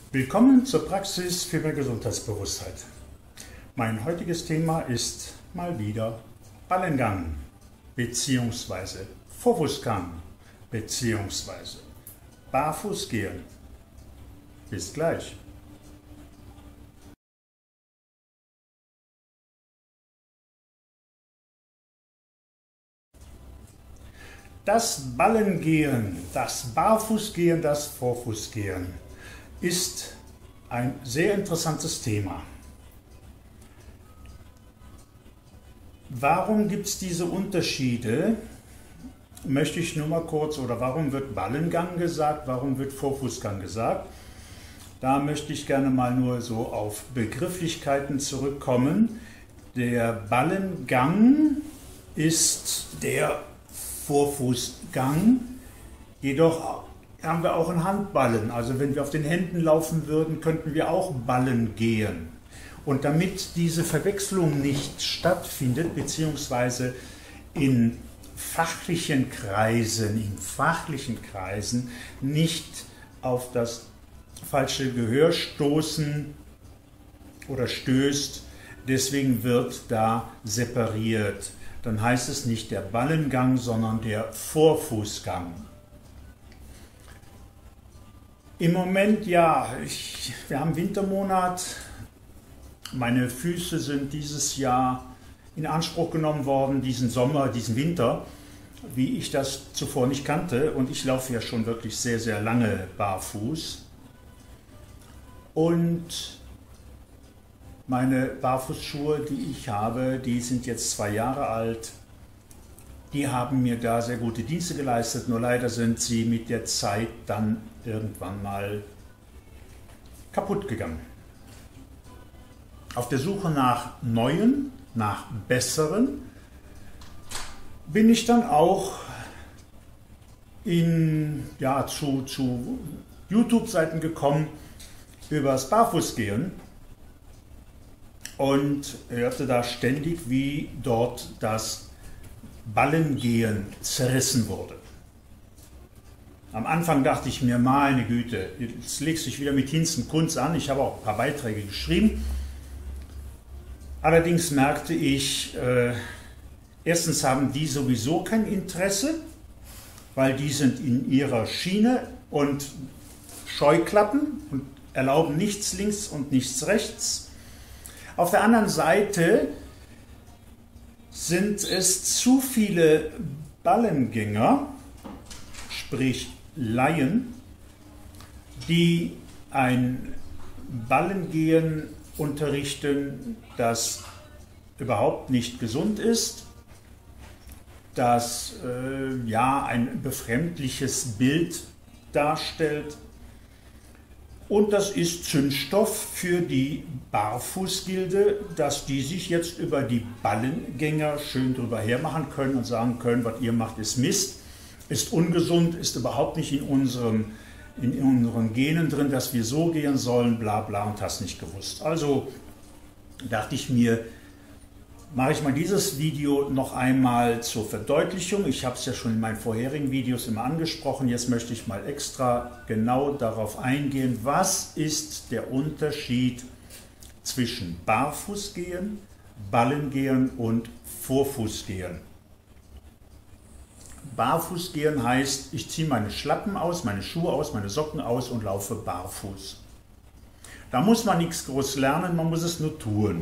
Willkommen zur Praxis für mehr Gesundheitsbewusstheit. Mein heutiges Thema ist mal wieder Ballengang bzw. Vorfußgang bzw. Barfußgehen. Bis gleich. Das Ballengehen, das Barfußgehen, das Vorfußgehen ist ein sehr interessantes Thema. Warum gibt es diese Unterschiede? Möchte ich nur mal kurz, oder warum wird Ballengang gesagt, warum wird Vorfußgang gesagt? Da möchte ich gerne mal nur so auf Begrifflichkeiten zurückkommen. Der Ballengang ist der Vorfußgang, jedoch haben wir auch einen Handballen. Also wenn wir auf den Händen laufen würden, könnten wir auch Ballen gehen. Und damit diese Verwechslung nicht stattfindet, beziehungsweise in fachlichen Kreisen nicht auf das falsche Gehör stoßen oder stößt, deswegen wird da separiert. Dann heißt es nicht der Ballengang, sondern der Vorfußgang. Im Moment ja, wir haben Wintermonat. Meine Füße sind dieses Jahr in Anspruch genommen worden, diesen Sommer, diesen Winter, wie ich das zuvor nicht kannte. Und ich laufe ja schon wirklich sehr, sehr lange barfuß. Und meine Barfußschuhe, die ich habe, die sind jetzt 2 Jahre alt. Die haben mir da sehr gute Dienste geleistet, nur leider sind sie mit der Zeit dann irgendwann mal kaputt gegangen. Auf der Suche nach neuen, nach besseren, bin ich dann auch zu YouTube-Seiten gekommen über das Barfußgehen und hörte da ständig, wie dort das Ballengehen zerrissen wurde. Am Anfang dachte ich mir, meine Güte, jetzt legst du dich wieder mit Hinz und Kunz an. Ich habe auch ein paar Beiträge geschrieben. Allerdings merkte ich, erstens haben die sowieso kein Interesse, weil die sind in ihrer Schiene und Scheuklappen und erlauben nichts links und nichts rechts. Auf der anderen Seite sind es zu viele Ballengänger, sprich Laien, die ein Ballengehen unterrichten, das überhaupt nicht gesund ist, das ein befremdliches Bild darstellt. Und das ist Zündstoff für die Barfußgilde, dass die sich jetzt über die Ballengänger schön drüber hermachen können und sagen können, was ihr macht, ist Mist, ist ungesund, ist überhaupt nicht in unseren Genen drin, dass wir so gehen sollen, bla bla und hast nicht gewusst. Also dachte ich mir, mache ich mal dieses Video noch einmal zur Verdeutlichung. Ich habe es ja schon in meinen vorherigen Videos immer angesprochen. Jetzt möchte ich mal extra genau darauf eingehen, was ist der Unterschied zwischen Barfußgehen, Ballengehen und Vorfußgehen. Barfußgehen heißt, ich ziehe meine Schlappen aus, meine Schuhe aus, meine Socken aus und laufe barfuß. Da muss man nichts groß lernen, man muss es nur tun.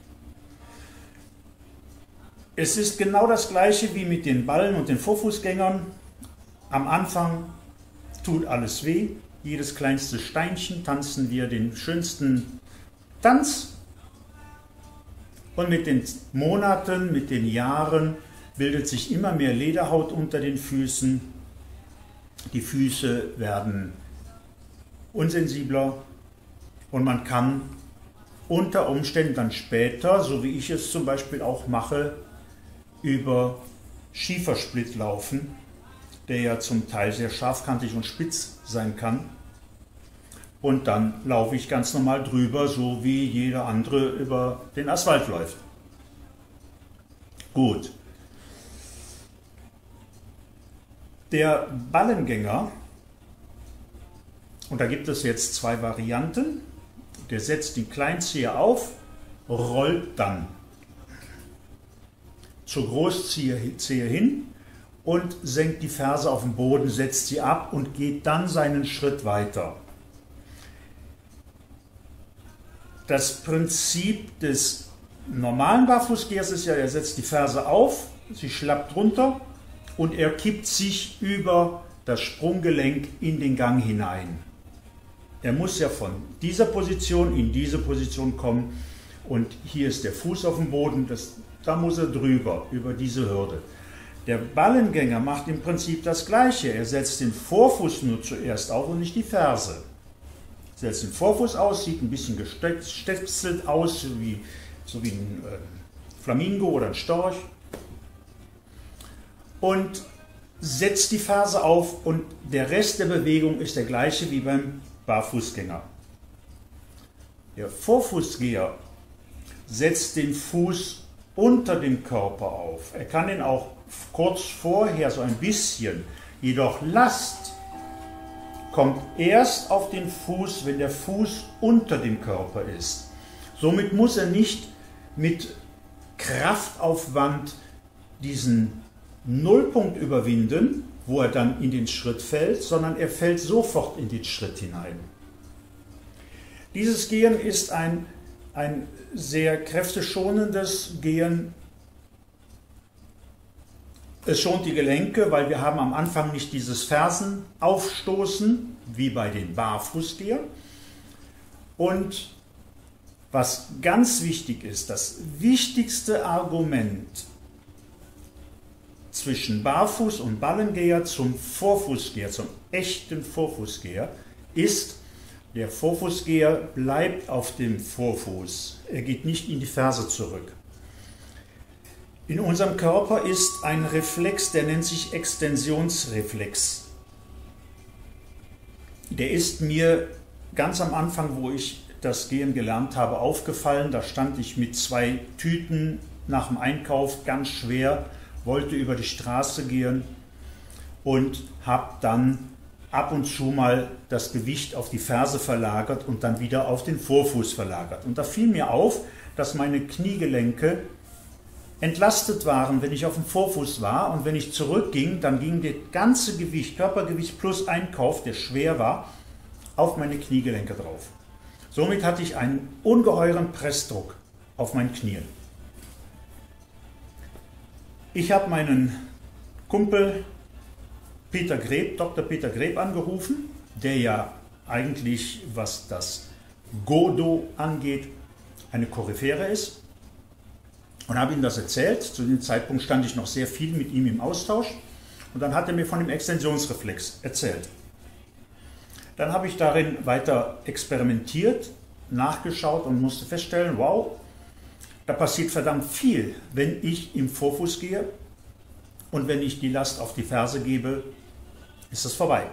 Es ist genau das gleiche wie mit den Ballen und den Vorfußgängern. Am Anfang tut alles weh, jedes kleinste Steinchen tanzen wir den schönsten Tanz. Und mit den Monaten, mit den Jahren bildet sich immer mehr Lederhaut unter den Füßen. Die Füße werden unsensibler und man kann unter Umständen dann später, so wie ich es zum Beispiel auch mache, über Schiefersplit laufen, der ja zum Teil sehr scharfkantig und spitz sein kann. Und dann laufe ich ganz normal drüber, so wie jeder andere über den Asphalt läuft. Gut. Der Ballengänger Und da gibt es jetzt zwei Varianten. Der setzt den Kleinzeher auf, rollt dann zur Großzehe hin und senkt die Ferse auf den Boden, setzt sie ab und geht dann seinen Schritt weiter. Das Prinzip des normalen Barfußgehers ist ja, er setzt die Ferse auf, sie schlappt runter und er kippt sich über das Sprunggelenk in den Gang hinein. Er muss ja von dieser Position in diese Position kommen und hier ist der Fuß auf dem Boden, da muss er drüber, über diese Hürde. Der Ballengänger macht im Prinzip das Gleiche. Er setzt den Vorfuß nur zuerst auf und nicht die Ferse. Setzt den Vorfuß aus, sieht ein bisschen gestöpselt aus, so wie ein Flamingo oder ein Storch. Und setzt die Ferse auf und der Rest der Bewegung ist der gleiche wie beim Barfußgänger. Der Vorfußgeher setzt den Fuß unter dem Körper auf. Er kann ihn auch kurz vorher so ein bisschen, jedoch Last kommt erst auf den Fuß, wenn der Fuß unter dem Körper ist. Somit muss er nicht mit Kraftaufwand diesen Nullpunkt überwinden, wo er dann in den Schritt fällt, sondern er fällt sofort in den Schritt hinein. Dieses Gehen ist ein sehr kräfteschonendes Gehen. Es schont die Gelenke, weil wir haben am Anfang nicht dieses Fersenaufstoßen, wie bei den Barfußgehern. Und was ganz wichtig ist, das wichtigste Argument zwischen Barfuß- und Ballengeher zum Vorfußgeher, zum echten Vorfußgeher, ist, der Vorfußgeher bleibt auf dem Vorfuß. Er geht nicht in die Ferse zurück. In unserem Körper ist ein Reflex, der nennt sich Extensionsreflex. Der ist mir ganz am Anfang, wo ich das Gehen gelernt habe, aufgefallen. Da stand ich mit 2 Tüten nach dem Einkauf, ganz schwer, wollte über die Straße gehen und habe dann ab und zu mal das Gewicht auf die Ferse verlagert und dann wieder auf den Vorfuß verlagert. Und da fiel mir auf, dass meine Kniegelenke entlastet waren, wenn ich auf dem Vorfuß war, und wenn ich zurückging, dann ging das ganze Gewicht, Körpergewicht plus Einkauf, der schwer war, auf meine Kniegelenke drauf. Somit hatte ich einen ungeheuren Pressdruck auf meinen Knien. Ich habe meinen Kumpel Peter Greb, Dr. Peter Greb angerufen, der ja eigentlich, was das Godo angeht, eine Koryphäre ist, und habe ihm das erzählt. Zu dem Zeitpunkt stand ich noch sehr viel mit ihm im Austausch, und dann hat er mir von dem Extensionsreflex erzählt. Dann habe ich darin weiter experimentiert, nachgeschaut und musste feststellen, wow, da passiert verdammt viel, wenn ich im Vorfuß gehe, und wenn ich die Last auf die Ferse gebe, ist es vorbei.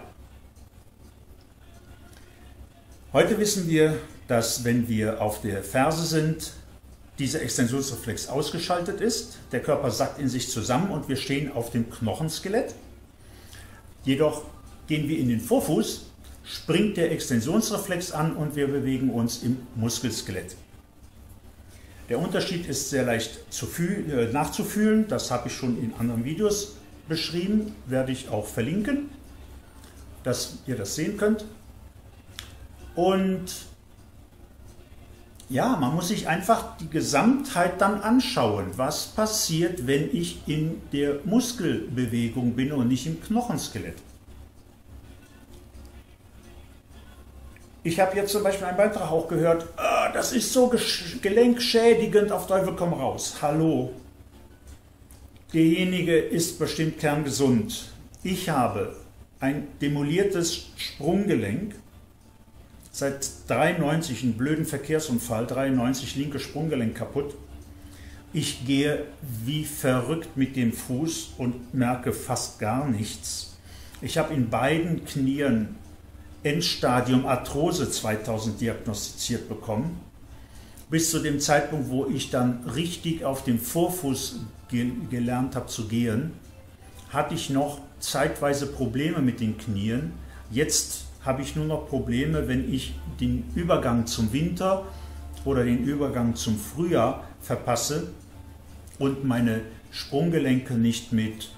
Heute wissen wir, dass wenn wir auf der Ferse sind, dieser Extensionsreflex ausgeschaltet ist, der Körper sackt in sich zusammen und wir stehen auf dem Knochenskelett. Jedoch gehen wir in den Vorfuß, springt der Extensionsreflex an und wir bewegen uns im Muskelskelett. Der Unterschied ist sehr leicht nachzufühlen, das habe ich schon in anderen Videos beschrieben, werde ich auch verlinken, dass ihr das sehen könnt. Und ja, man muss sich einfach die Gesamtheit dann anschauen, was passiert, wenn ich in der Muskelbewegung bin und nicht im Knochenskelett. Ich habe jetzt zum Beispiel einen Beitrag auch gehört, das ist so gelenkschädigend, auf Teufel komm raus. Hallo, derjenige ist bestimmt kerngesund. Ich habe ein demoliertes Sprunggelenk, seit 93 einen blöden Verkehrsunfall, 93 linke Sprunggelenk kaputt. Ich gehe wie verrückt mit dem Fuß und merke fast gar nichts. Ich habe in beiden Knien Endstadium Arthrose 2000 diagnostiziert bekommen. Bis zu dem Zeitpunkt, wo ich dann richtig auf dem Vorfuß gelernt habe zu gehen, hatte ich noch zeitweise Probleme mit den Knien. Jetzt habe ich nur noch Probleme, wenn ich den Übergang zum Winter oder den Übergang zum Frühjahr verpasse und meine Sprunggelenke nicht mit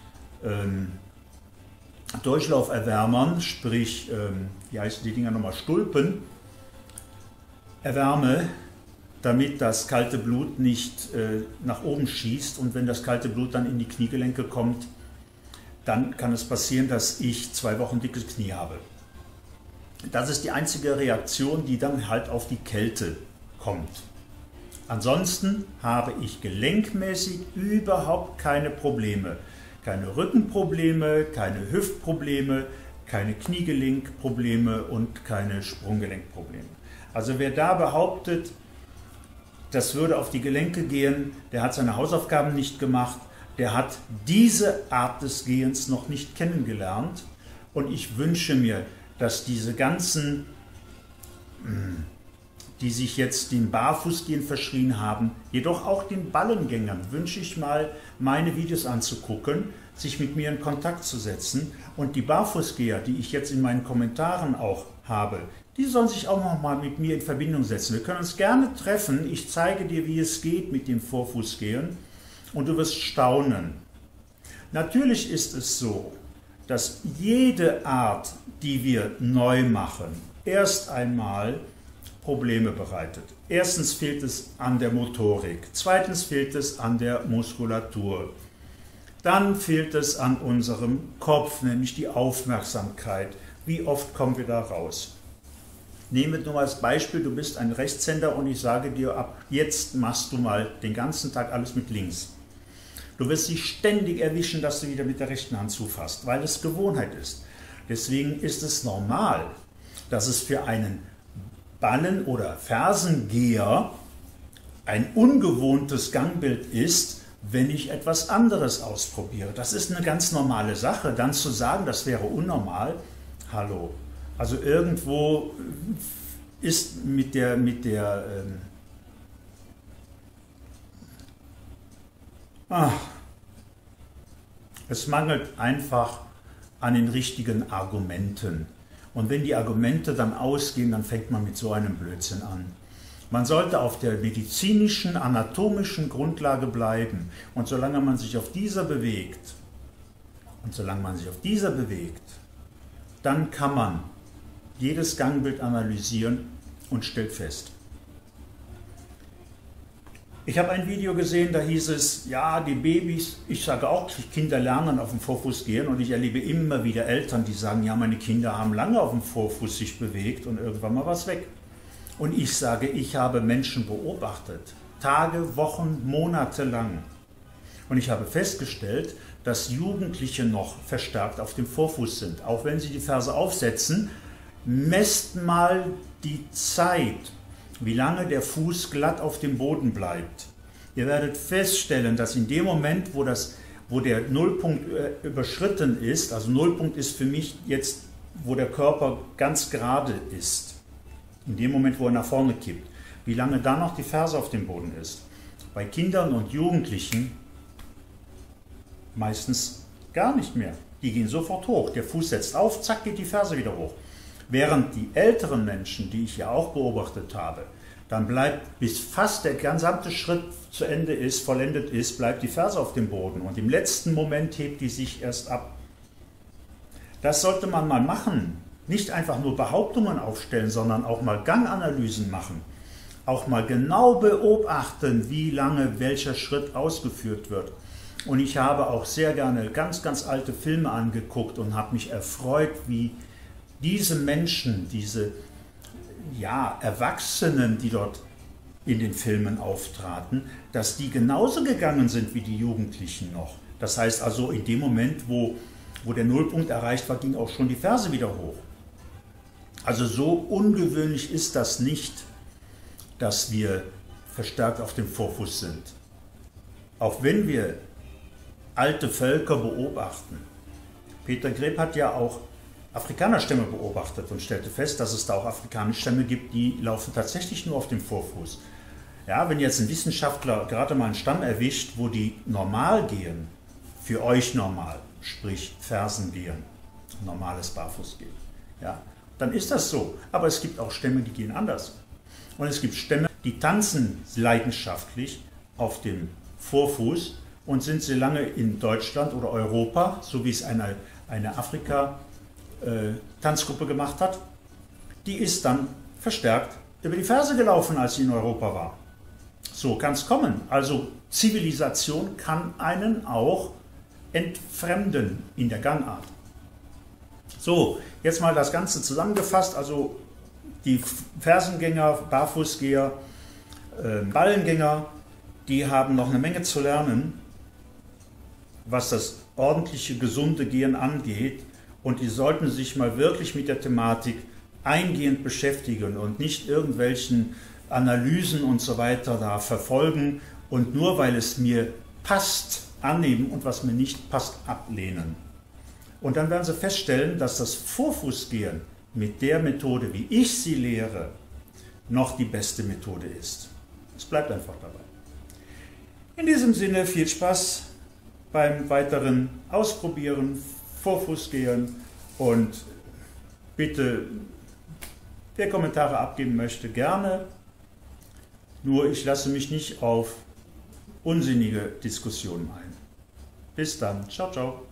Durchlauferwärmern, sprich, wie heißen die Dinger nochmal, Stulpen, erwärme, damit das kalte Blut nicht nach oben schießt, und wenn das kalte Blut dann in die Kniegelenke kommt, dann kann es passieren, dass ich 2 Wochen dickes Knie habe. Das ist die einzige Reaktion, die dann halt auf die Kälte kommt. Ansonsten habe ich gelenkmäßig überhaupt keine Probleme. Keine Rückenprobleme, keine Hüftprobleme, keine Kniegelenkprobleme und keine Sprunggelenkprobleme. Also wer da behauptet, das würde auf die Gelenke gehen, der hat seine Hausaufgaben nicht gemacht, der hat diese Art des Gehens noch nicht kennengelernt, und ich wünsche mir, dass diese ganzen, die sich jetzt dem Barfußgehen verschrien haben, jedoch auch den Ballengängern, wünsche ich mal, meine Videos anzugucken, sich mit mir in Kontakt zu setzen, und die Barfußgeher, die ich jetzt in meinen Kommentaren auch habe, die sollen sich auch noch mal mit mir in Verbindung setzen. Wir können uns gerne treffen, ich zeige dir, wie es geht mit dem Vorfußgehen, und du wirst staunen. Natürlich ist es so, dass jede Art, die wir neu machen, erst einmal Probleme bereitet. Erstens fehlt es an der Motorik, zweitens fehlt es an der Muskulatur, dann fehlt es an unserem Kopf, nämlich die Aufmerksamkeit. Wie oft kommen wir da raus? Nehme nur als Beispiel, du bist ein Rechtshänder und ich sage dir, ab jetzt machst du mal den ganzen Tag alles mit links. Du wirst dich ständig erwischen, dass du wieder mit der rechten Hand zufasst, weil es Gewohnheit ist. Deswegen ist es normal, dass es für einen Ballen- oder Fersengeher ein ungewohntes Gangbild ist, wenn ich etwas anderes ausprobiere. Das ist eine ganz normale Sache. Dann zu sagen, das wäre unnormal, hallo. Also irgendwo ist es mangelt einfach an den richtigen Argumenten. Und wenn die Argumente dann ausgehen, dann fängt man mit so einem Blödsinn an. Man sollte auf der medizinischen, anatomischen Grundlage bleiben. Und solange man sich auf dieser bewegt, dann kann man jedes Gangbild analysieren und stellt fest. Ich habe ein Video gesehen, da hieß es, ja, die Babys, ich sage auch, Kinder lernen auf dem Vorfuß gehen, und ich erlebe immer wieder Eltern, die sagen, ja, meine Kinder haben lange auf dem Vorfuß sich bewegt und irgendwann mal was weg. Und ich sage, ich habe Menschen beobachtet, Tage, Wochen, Monate lang. Und ich habe festgestellt, dass Jugendliche noch verstärkt auf dem Vorfuß sind. Auch wenn sie die Ferse aufsetzen, messt mal die Zeit, wie lange der Fuß glatt auf dem Boden bleibt. Ihr werdet feststellen, dass in dem Moment, wo der Nullpunkt überschritten ist, also Nullpunkt ist für mich jetzt, wo der Körper ganz gerade ist, in dem Moment, wo er nach vorne kippt, wie lange dann noch die Ferse auf dem Boden ist. Bei Kindern und Jugendlichen meistens gar nicht mehr. Die gehen sofort hoch. Der Fuß setzt auf, zack, geht die Ferse wieder hoch. Während die älteren Menschen, die ich ja auch beobachtet habe, dann bleibt, bis fast der gesamte Schritt zu Ende ist, vollendet ist, bleibt die Ferse auf dem Boden. Und im letzten Moment hebt die sich erst ab. Das sollte man mal machen. Nicht einfach nur Behauptungen aufstellen, sondern auch mal Ganganalysen machen. Auch mal genau beobachten, wie lange welcher Schritt ausgeführt wird. Und ich habe auch sehr gerne ganz, ganz alte Filme angeguckt und habe mich erfreut, wie diese Menschen, diese Erwachsenen, die dort in den Filmen auftraten, dass die genauso gegangen sind wie die Jugendlichen noch. Das heißt also, in dem Moment, wo der Nullpunkt erreicht war, ging auch schon die Ferse wieder hoch. Also so ungewöhnlich ist das nicht, dass wir verstärkt auf dem Vorfuß sind. Auch wenn wir alte Völker beobachten. Peter Greb hat ja auch Afrikanerstämme beobachtet und stellte fest, dass es da auch afrikanische Stämme gibt, die laufen tatsächlich nur auf dem Vorfuß. Ja, wenn jetzt ein Wissenschaftler gerade mal einen Stamm erwischt, wo die normal gehen, für euch normal, sprich Fersen gehen, normales Barfußgehen, ja, dann ist das so. Aber es gibt auch Stämme, die gehen anders. Und es gibt Stämme, die tanzen leidenschaftlich auf dem Vorfuß und sind sie lange in Deutschland oder Europa, so wie es eine Afrika-Tanzgruppe gemacht hat, die ist dann verstärkt über die Ferse gelaufen, als sie in Europa war. So kann es kommen. Also Zivilisation kann einen auch entfremden in der Gangart. So, jetzt mal das Ganze zusammengefasst. Also die Fersengänger, Barfußgeher, Ballengänger, die haben noch eine Menge zu lernen, was das ordentliche, gesunde Gehen angeht. Und die sollten sich mal wirklich mit der Thematik eingehend beschäftigen und nicht irgendwelchen Analysen und so weiter da verfolgen und nur weil es mir passt, annehmen und was mir nicht passt, ablehnen. Und dann werden Sie feststellen, dass das Vorfußgehen mit der Methode, wie ich sie lehre, noch die beste Methode ist. Es bleibt einfach dabei. In diesem Sinne viel Spaß beim weiteren Ausprobieren, Vorfußgehen und bitte, wer Kommentare abgeben möchte, gerne. Nur ich lasse mich nicht auf unsinnige Diskussionen ein. Bis dann. Ciao, ciao.